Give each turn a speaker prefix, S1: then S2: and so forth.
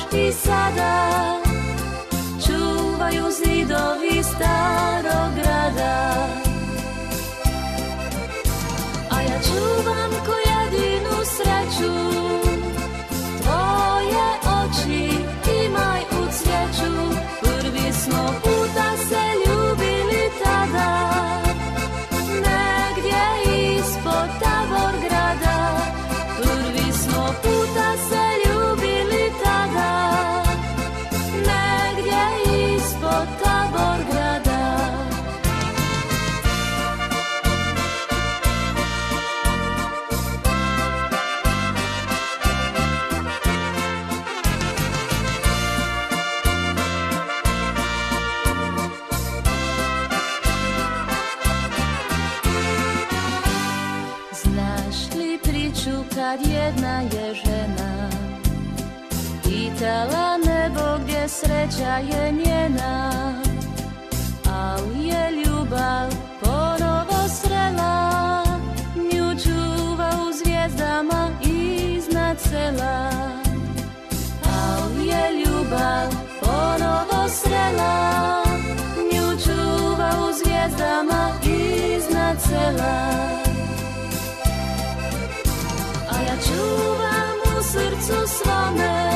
S1: i sada čuvaju zidovi starog grada. A ja čuvam ko jedinu sreću, tvoje oči imaj u cvijeću. Prvi smo puta se ljubili tada, negdje ispod Taborgrada. Prvi smo puta se ljubili tada, negdje ispod Taborgrada. Znaš li priču kad jedna je žena pitala nebo gdje sreća je njena, ali je ljubav ponovo srela, nju čuva u zvijezdama iznad sela. Ali je ljubav ponovo srela, nju čuva u zvijezdama iznad sela. A ja čuvam u srcu svome